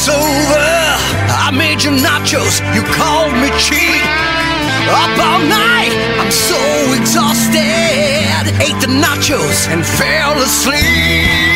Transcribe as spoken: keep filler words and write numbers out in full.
it's over. I made you nachos, you called me cheap. Up all night, I'm so exhausted. Ate the nachos and fell asleep.